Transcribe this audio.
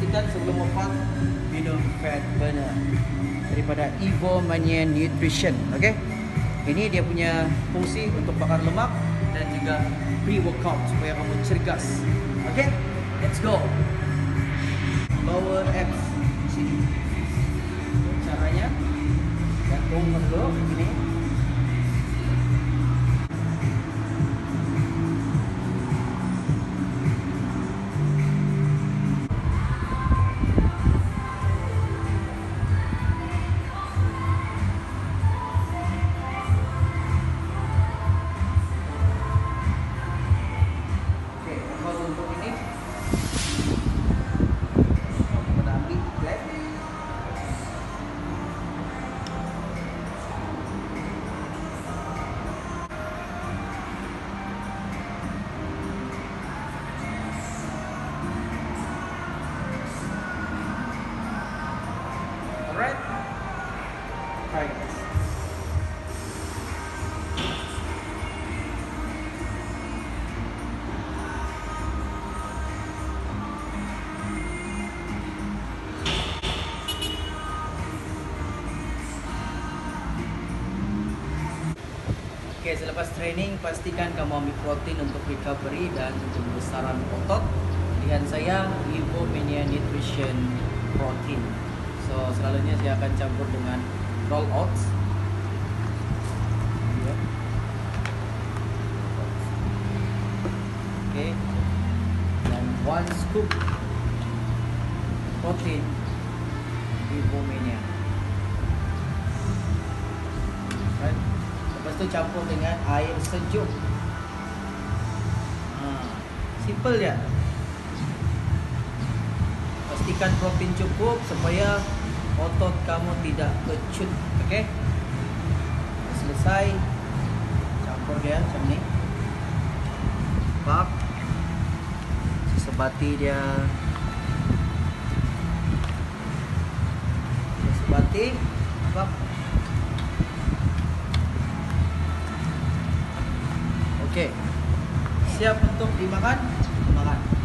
pastikan sebelum wafat minum fat burner daripada Evo Mania Nutrition. Okey. Ini dia punya fungsi untuk bakar lemak dan juga pre-workout supaya kamu cergas. Okey. Let's go. Lower abs sini. Caranya gantung dulu begini. Alright, try this. Okay, selepas training pastikan kamu ambil protein untuk recovery dan untuk besaran otot. Pilihan saya Evo Mania Nutrition Protein. So selalunya saya akan campur dengan roll oats. Okay. Dan 1 scoop protein Evo Mania. Right. Lepas tu campur dengan air sejuk. Simple je. Pastikan protein cukup supaya otot kamu tidak kecut. Okey. Selesai, campur dia macam ni. Pak. Sebati dia. Sebati. Pak. Okey. Siap untuk dimakan? Makan.